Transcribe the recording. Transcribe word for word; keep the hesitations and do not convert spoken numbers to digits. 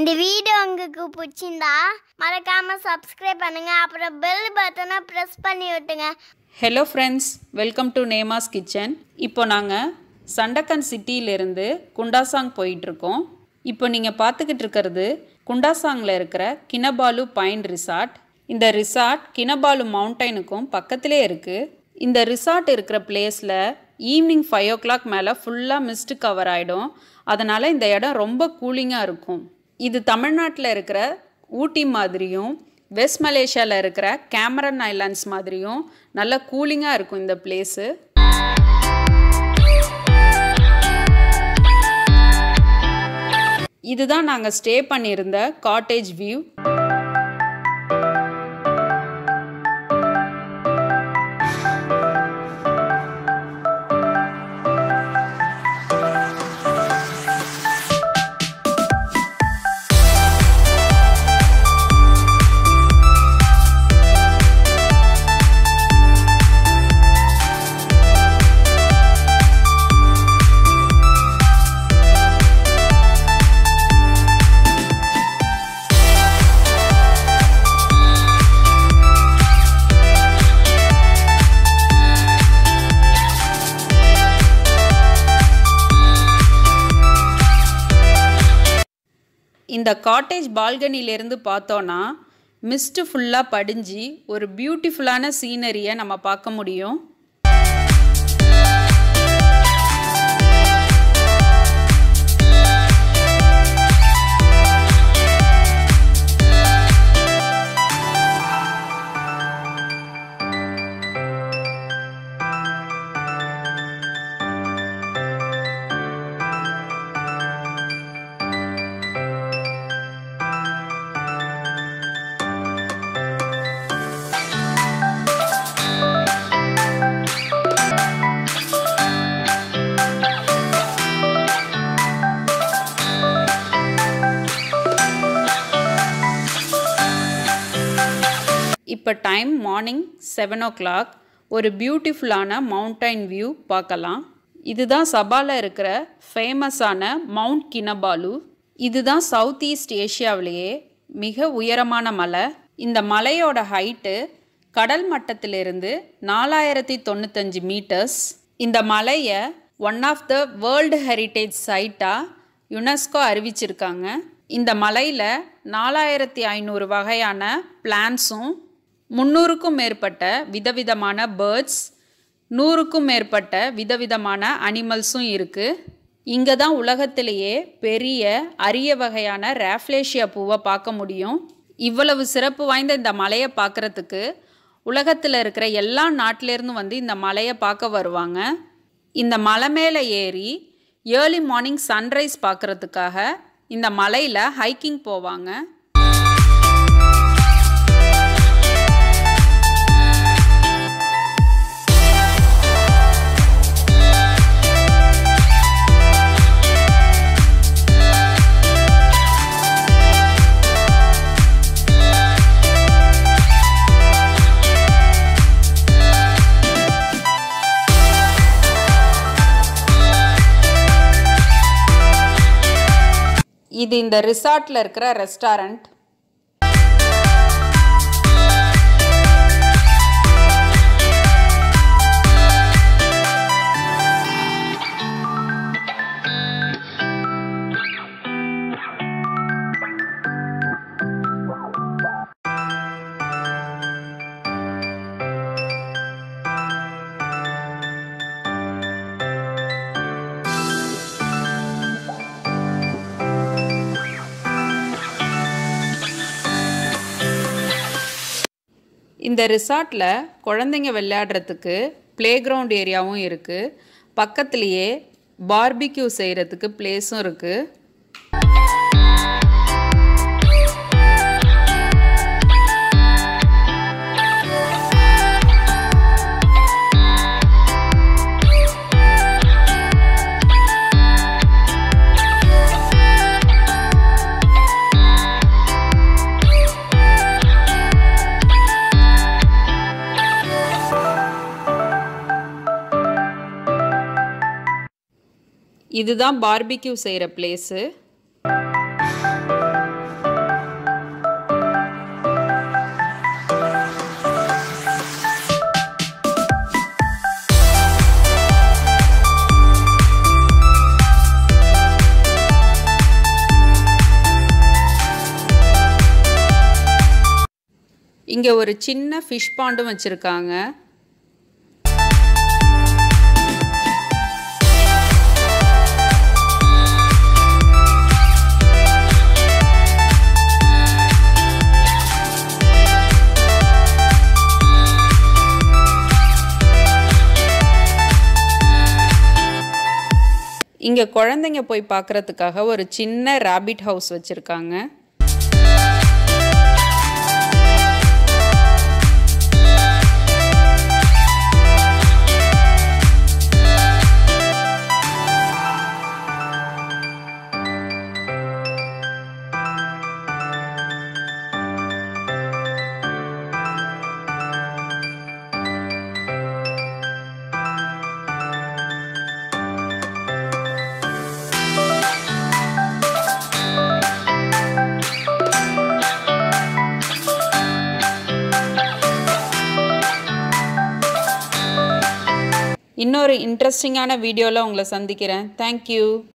இந்த வீடியோ உங்களுக்கு பிடிச்சிருந்தா மறக்காம subscribe பண்ணுங்க அப்புறம் bell button-ஐ press பண்ணி விட்டுங்க. Hello friends, welcome to Nehmas kitchen. இப்போ நாங்க சண்டக்கன் சிட்டில இருந்து குண்டாசாங் போயிட்டு இருக்கோம். இப்போ நீங்க பார்த்துக்கிட்டு இருக்கிறது குண்டாசாங்ல இருக்கிற கினபாலு பைன் ரிசார்ட். இந்த ரிசார்ட் கினபாலு மவுண்டனுக்கும் பக்கத்திலே இருக்கு. இந்த ரிசார்ட் இருக்கிற பிளேஸ்ல ஈவினிங் ஃபைவ் ஓ கிளாக் மேலே ஃபுல்லாக மிஸ்ட் கவர் ஆகிடும். அதனால் இந்த இடம் ரொம்ப கூலிங்காக இருக்கும். இது தமிழ்நாட்டில் இருக்கிற ஊட்டி மாதிரியும் வெஸ்ட் மலேசியாவில் இருக்கிற கேமரன் ஐலாண்ட்ஸ் மாதிரியும் நல்ல கூலிங்காக இருக்கும் இந்த பிளேஸு. இதுதான் நாங்கள் ஸ்டே பண்ணியிருந்த காட்டேஜ் வியூ. இந்த காட்டேஜ் பால்கனிலேருந்து பார்த்தோன்னா மிஸ்ட்டு ஃபுல்லாக படிஞ்சு ஒரு பியூட்டிஃபுல்லான சீனரியை நம்ம பார்க்க முடியும். இப்போ time morning seven o'clock. ஒரு பியூட்டிஃபுல்லான மவுண்டைன் வியூ பார்க்கலாம். இதுதான் சபாவில் இருக்கிற ஃபேமஸான மவுண்ட் கினபாலு. இதுதான் சவுத் ஈஸ்ட் ஏஷியாவிலேயே மிக உயரமான மலை. இந்த மலையோட ஹைட்டு கடல் மட்டத்திலிருந்து நாலாயிரத்தி தொண்ணூத்தஞ்சு மீட்டர்ஸ். இந்த மலையை one of the world heritage சைட்டாக யுனெஸ்கோ அறிவிச்சிருக்காங்க. இந்த மலையில் நாலாயிரத்தி ஐநூறு வகையான பிளான்ஸும் முந்நூறுக்கும் மேற்பட்ட விதவிதமான பேர்ட்ஸ், நூறுக்கும் மேற்பட்ட விதவிதமான அனிமல்ஸும் இருக்குது. இங்கே தான் உலகத்திலேயே பெரிய அரிய வகையான ராஃப்லேஷியா பூவை பார்க்க முடியும். இவ்வளவு சிறப்பு வாய்ந்த இந்த மலையை பார்க்குறதுக்கு உலகத்தில் இருக்கிற எல்லா நாட்டிலேருந்து வந்து இந்த மலையை பார்க்க வருவாங்க. இந்த மலை மேலே ஏறி ஏர்லி மார்னிங் சன்ரைஸ் பார்க்குறதுக்காக இந்த மலையில் ஹைக்கிங் போவாங்க. இது இந்த ரிசார்ட்டில் இருக்கிற ரெஸ்டாரண்ட். இந்த ரிசார்ட்டில் குழந்தைங்க விளையாடுறதுக்கு ப்ளே கிரவுண்ட் ஏரியாவும் இருக்குது. பக்கத்துலேயே பார்பிக்யூ செய்கிறதுக்கு பிளேஸும் இருக்குது. இதுதான் பார்பிக்யூ செய்கிற பிளேஸு. இங்கே ஒரு சின்ன ஃபிஷ் பாண்டும் வச்சுருக்காங்க. இங்கே குழந்தைங்க போய் பார்க்குறதுக்காக ஒரு சின்ன ராபிட் ஹவுஸ் வச்சுருக்காங்க. இன்னொரு இன்ட்ரெஸ்டிங்கான வீடியோவில் உங்களை சந்திக்கிறேன். தேங்க்யூ.